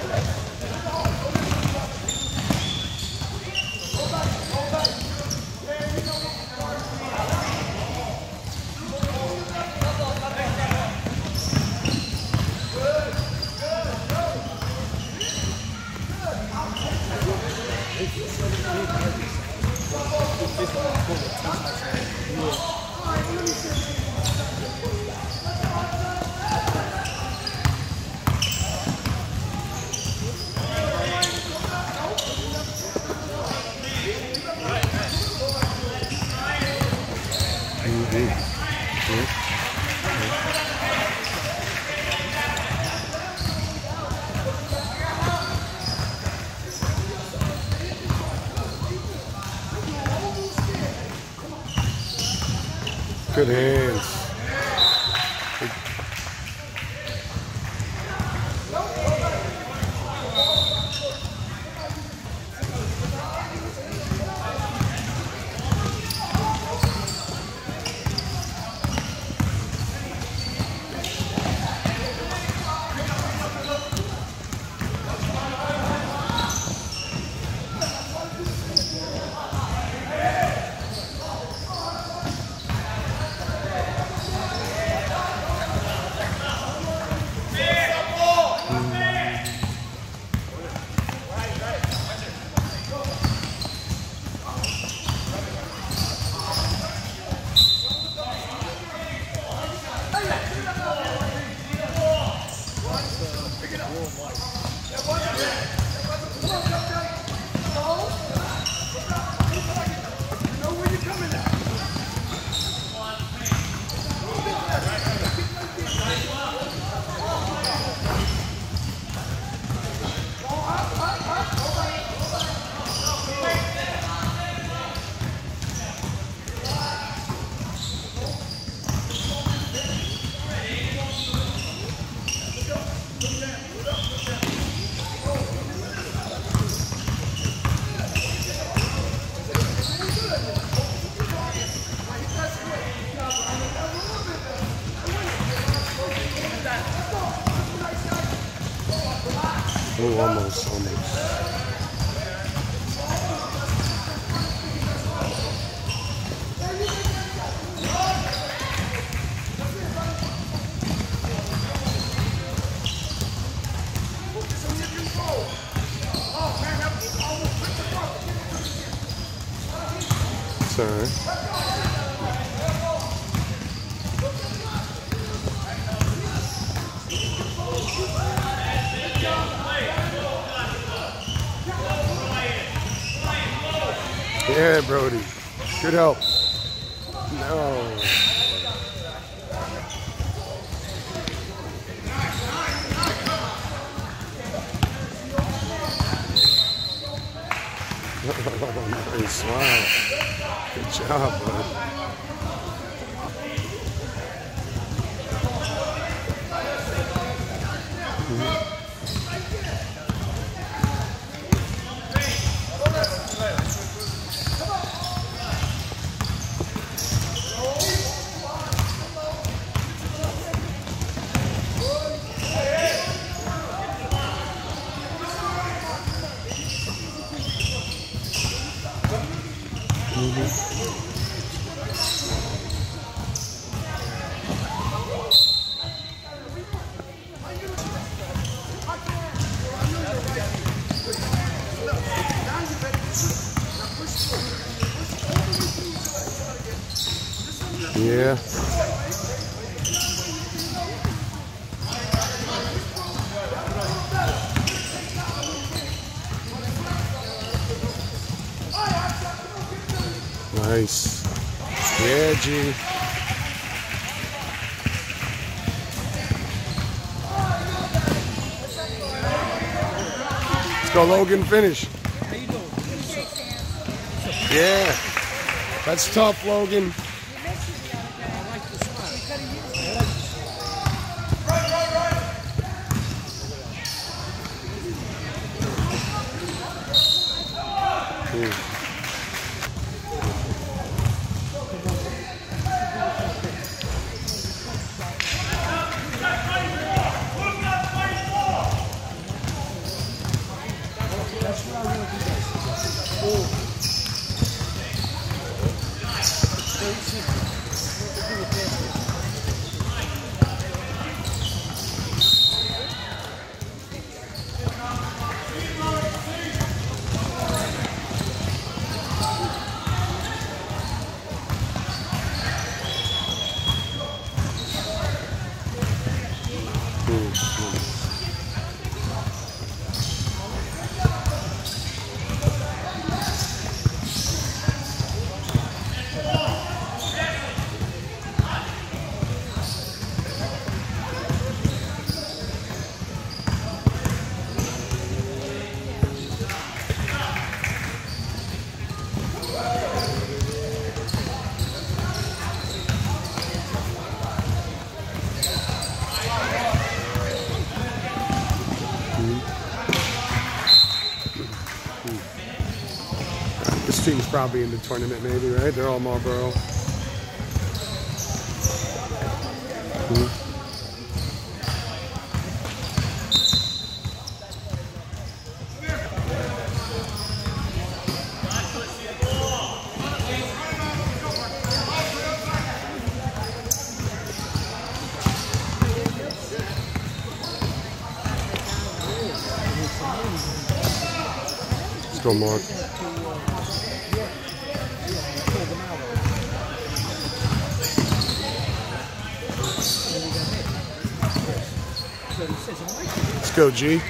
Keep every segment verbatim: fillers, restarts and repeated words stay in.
Good hands. Oh, almost, almost. Sorry. Yeah, Brody. Good help. No. Nice. Wow. Good job, bud. Mm-hmm. Yeah. Nice. Yeah, G. Let's go, Logan. Finish. How you doing? Yeah. That's tough, Logan. This team's probably in the tournament, maybe, right? They're all Marlboro. Mm-hmm. Let's go, Mark. Let's go, G.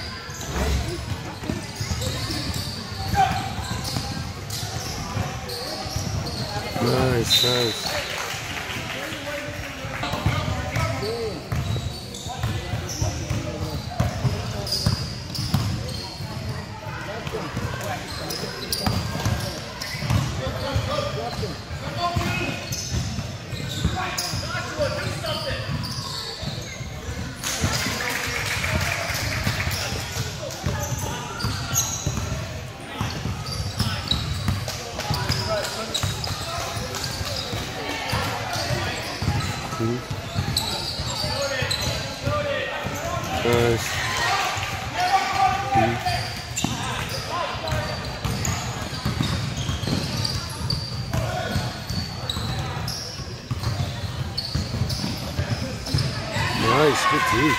Nice, nice. Nice. Mm. Nice, good deep.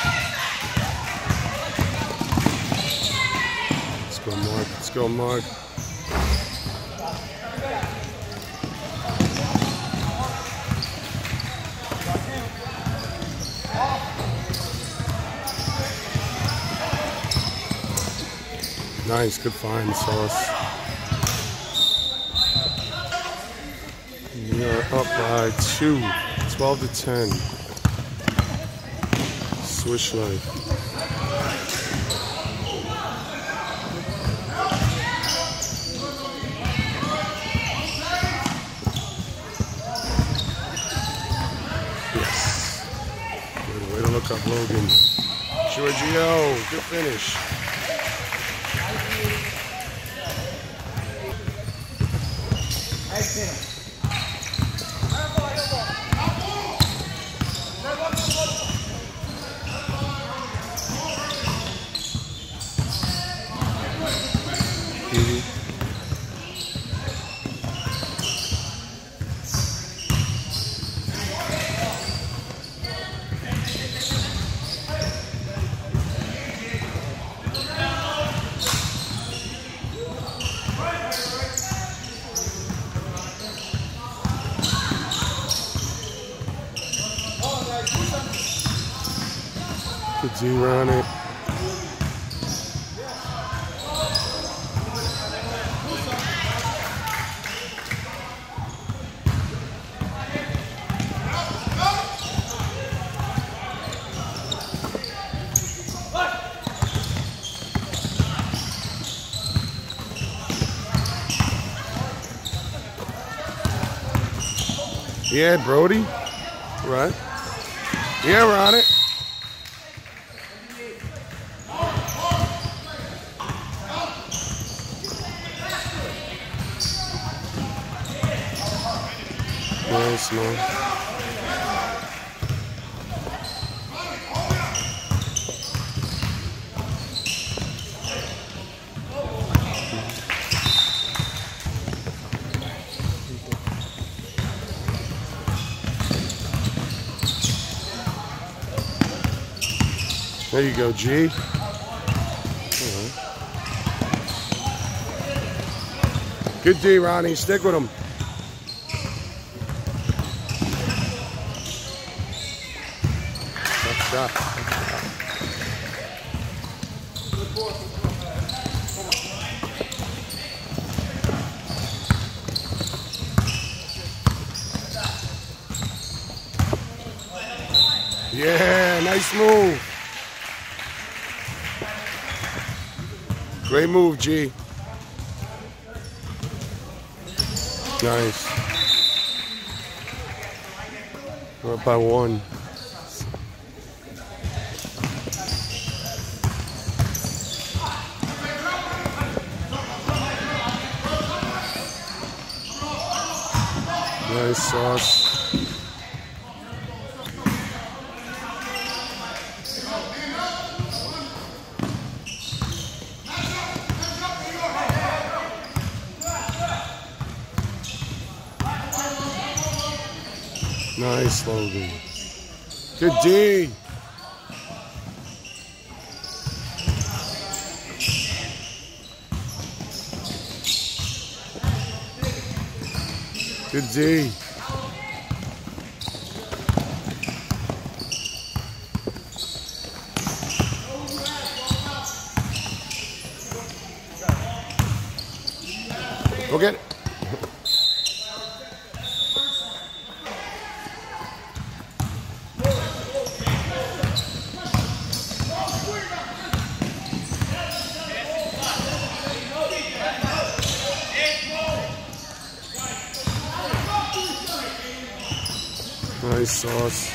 Let's go, Mark. Let's go, Mark. Nice, good find, Sauce. We are up by two, twelve to ten. Swish Life. Yes. Good way to look up Logan. Giorgio, good finish. Good Z on it. Yeah, Brody. Right. Yeah, we're on it. Nice, man. There you go, G. Good D, Ronnie. Stick with him. Tough shot. Yeah, nice move. Great move, G. Nice. We're up by one. Nice sauce. Nice, Logan. Good D. Good D. Go get it. Nice sauce.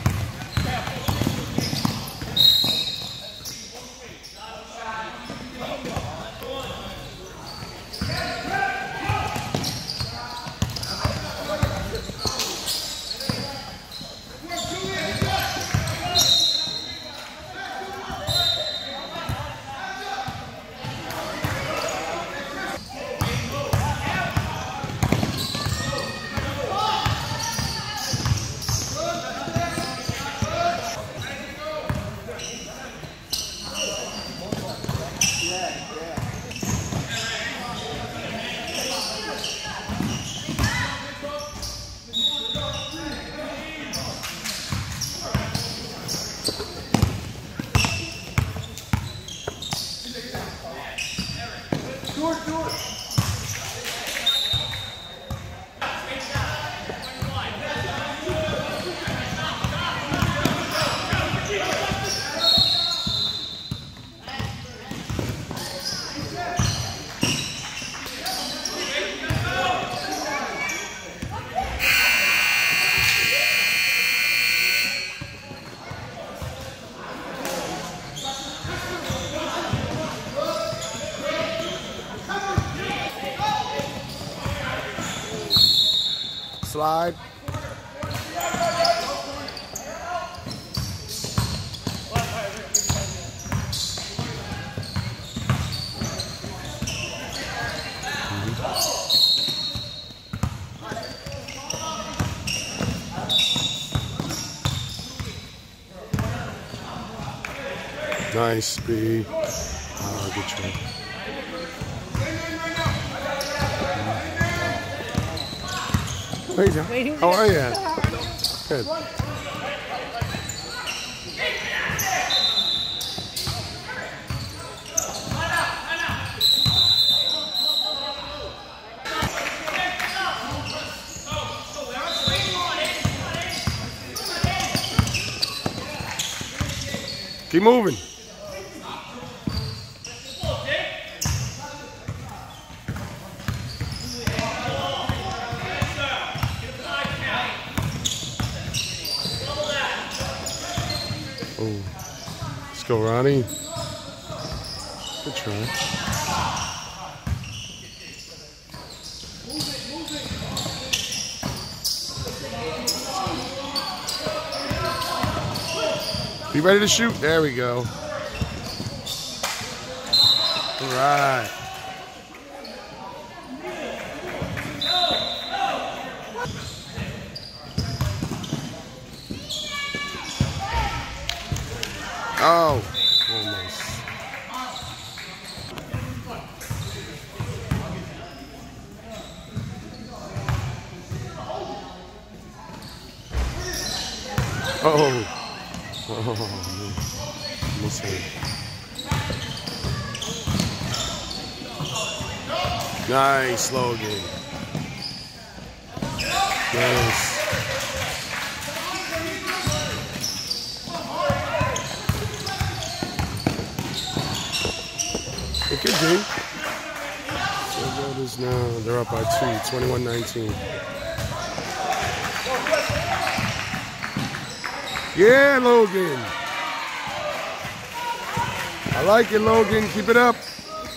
Slide. Nice speed. Oh, good try. Hey, John. How are you? Good. Keep moving. Oh, let's go, Ronnie. Good try. Be ready to shoot. There we go. All right. Oh. Oh. Oh, man. Almost hit. Nice, Logan. Nice. It could be. So what is now? They're up by two, twenty-one nineteen. Yeah, Logan. I like it, Logan. Keep it up.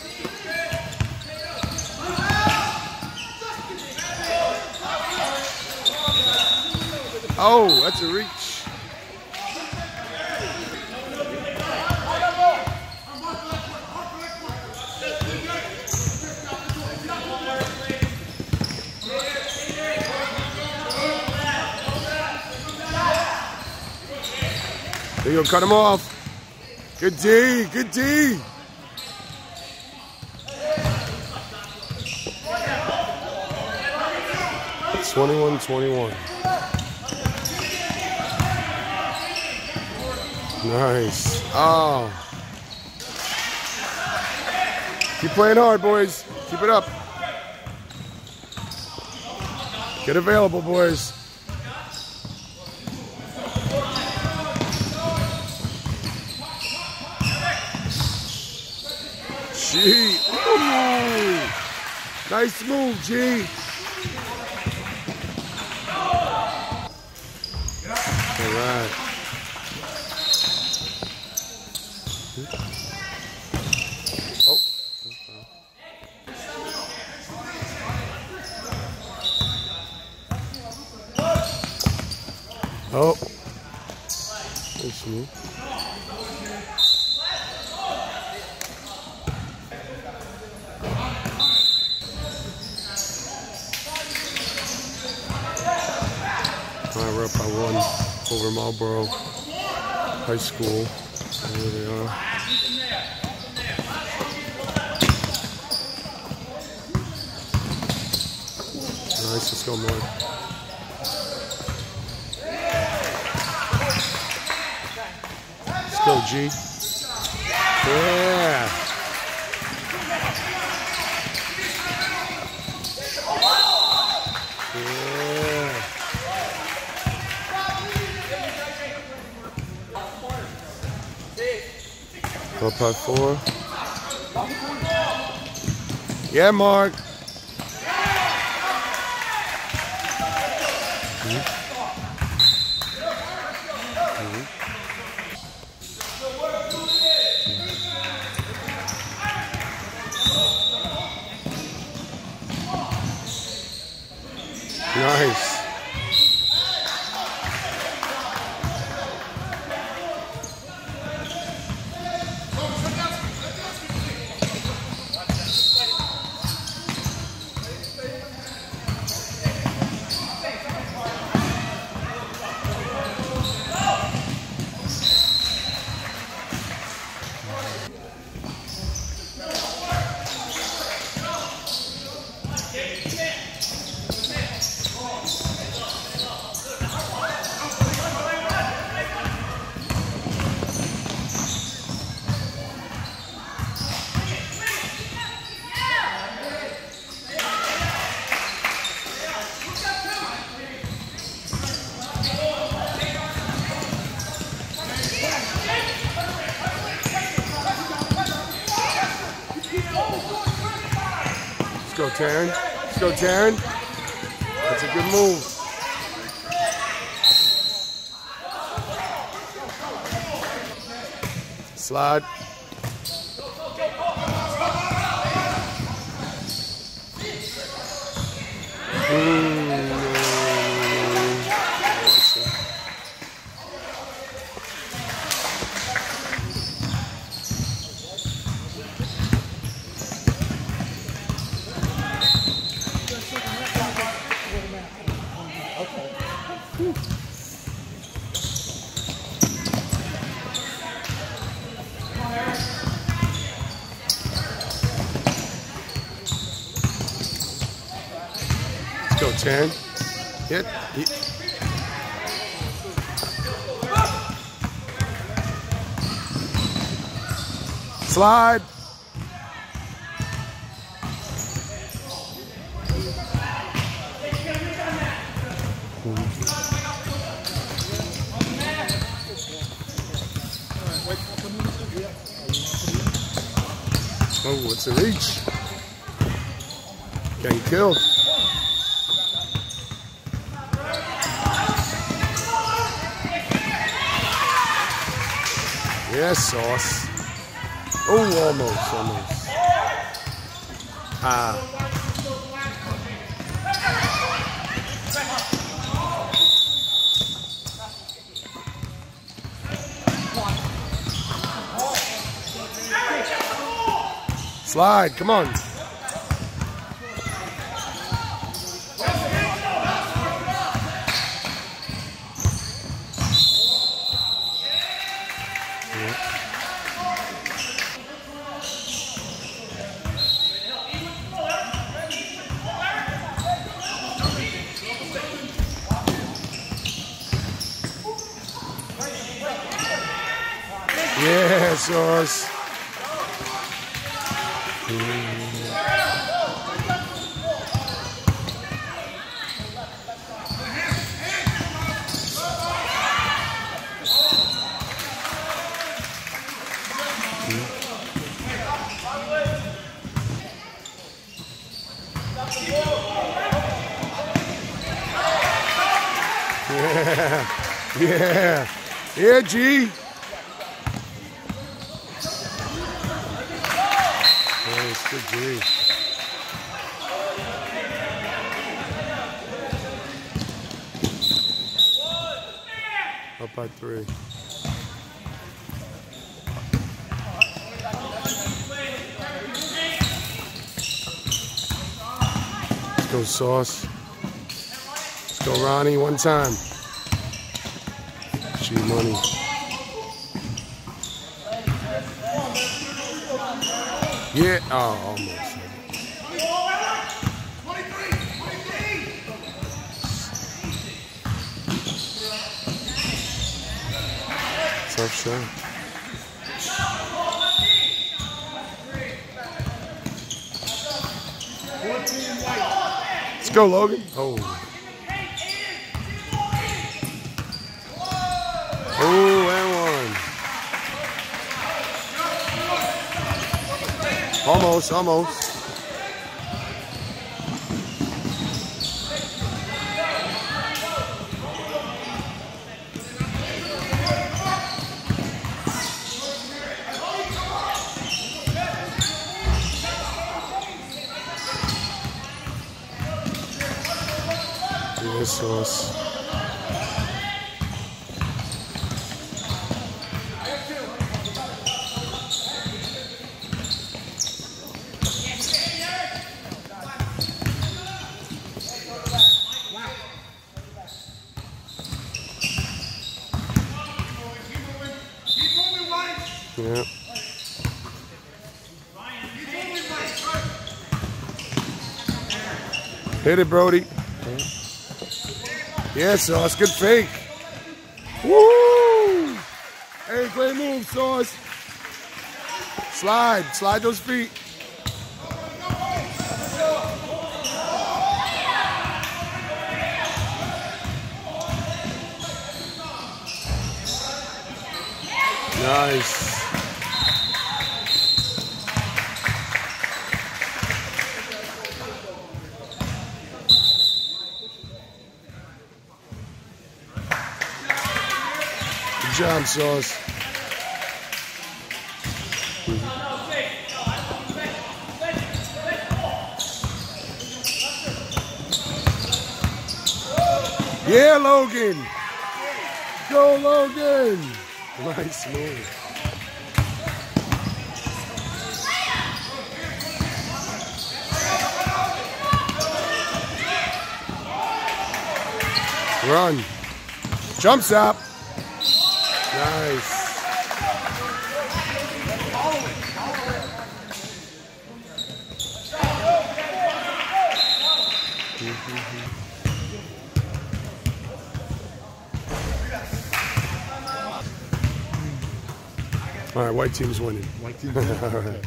Oh, that's a reach. There you go, cut him off. Good D, good D. twenty-one twenty-one. Nice. Oh. Keep playing hard, boys. Keep it up. Get available, boys. G. Ooh. Nice move, G. All right. Oh. Oh. Nice move. All right, we're up by one over Marlboro High School. There they are. Nice, let's go, Mark. Let's go, G. Yeah. Up by four. Yeah, Mark. Mm-hmm. Mm-hmm. Nice. Let's go, Taryn. Let's go, Taryn. That's a good move. Slide. Mm. Go, Taryn. Hit. Hit. Slide. Oh, it's a reach. Getting killed. Yes, Sauce. Oh, almost, almost. Ah. Slide, come on. Yeah, Sauce. Yeah, yeah, yeah, G. Oh, it's good, G. Up by three. Let's go, Sauce. Let's go, Ronnie, one time. G money. Yeah, oh, almost. Tough shot. Let's go, Logan. Oh. Oh, and one. Almost, almost. Yes, Sauce. Yeah. Hit it, Brody. Yeah, Sauce. Good fake. Woo! Hey, great move, Sauce. Slide. Slide those feet. Nice. Good job, Sauce. Yeah, Logan. Go, Logan. Nice move. Run. Jump stop. Nice. All right, white team's winning. White team's winning. All right. Okay.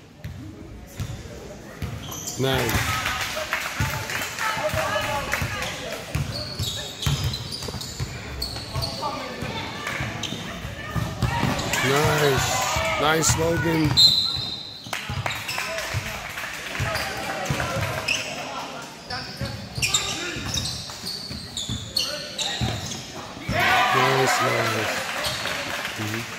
Nice. Nice. Nice, Logan. Nice, nice. Mm-hmm.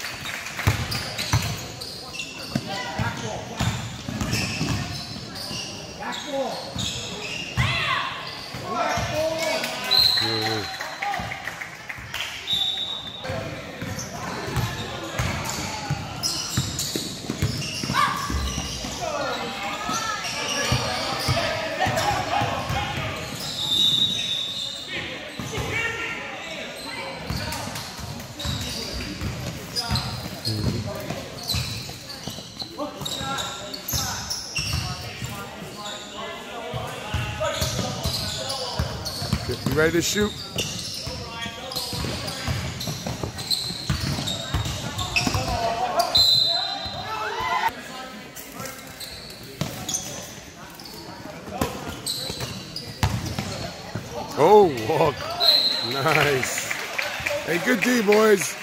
You ready to shoot? Oh, walk. Nice. Hey, good D, boys.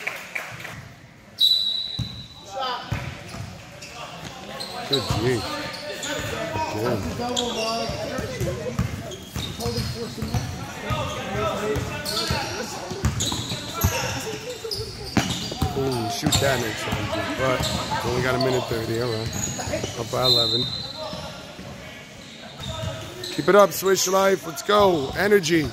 Good D. Good. Ooh, shoot that next time, but only got a minute thirty. All right, up by eleven. Keep it up, Swish Life. Let's go. Energy.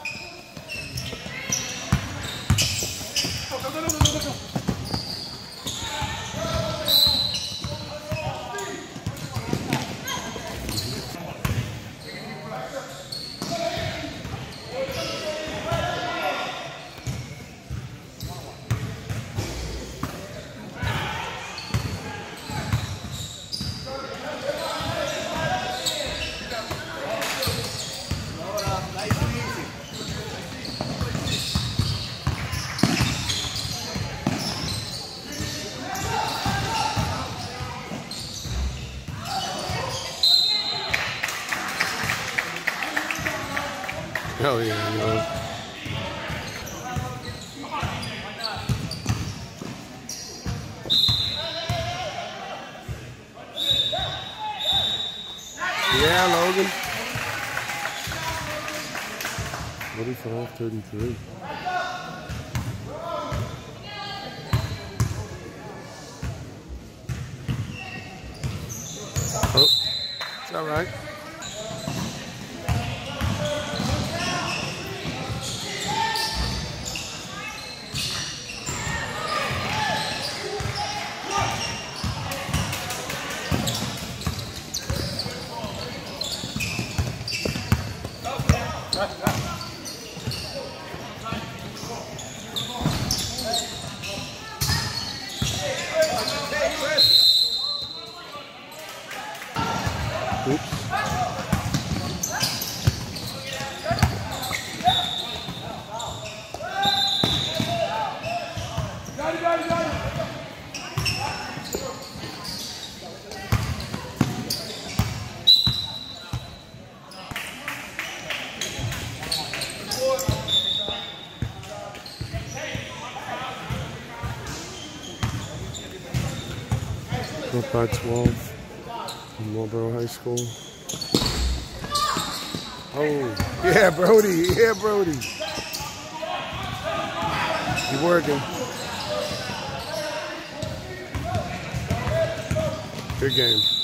Hell yeah, yo. Yeah, Logan. forty-five thirty-three. Oh, it's all right. Oops. Got it, got it, got it. Up by twelve. Marlboro High School. Oh, yeah, Brody. Yeah, Brody. You working. Good game.